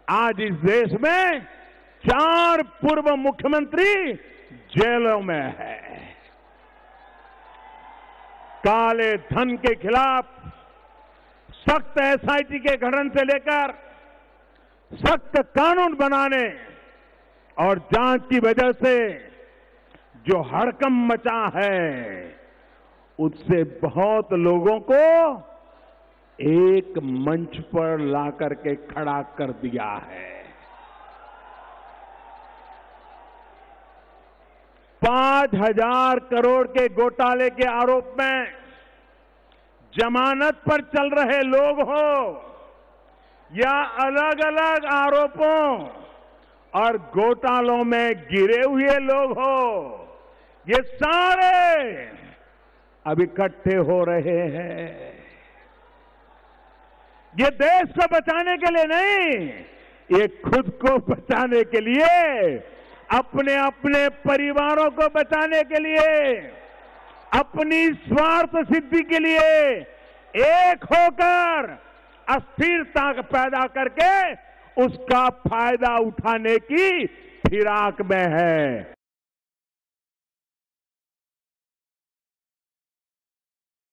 आज इस देश में 4 पूर्व मुख्यमंत्री जेलों में है। काले धन के खिलाफ सख्त एसआईटी के गठन से लेकर सख्त कानून बनाने और जांच की वजह से जो हड़कंप मचा है, उससे बहुत लोगों को एक मंच पर लाकर के खड़ा कर दिया है। 5,000 करोड़ के घोटाले के आरोप में जमानत पर चल रहे लोग हो या अलग अलग आरोपों और घोटालों में गिरे हुए लोग हो, ये सारे अब इकट्ठे हो रहे हैं। ये देश को बचाने के लिए नहीं, ये खुद को बचाने के लिए, अपने अपने परिवारों को बचाने के लिए, अपनी स्वार्थ सिद्धि के लिए एक होकर अस्थिरता पैदा करके उसका फायदा उठाने की फिराक में है।